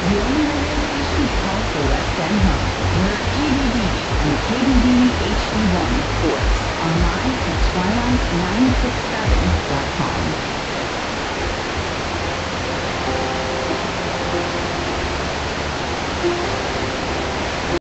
The only radio station to call for West End home. We're KBDB and KBDB-FM, online at Twilight 96.7.com.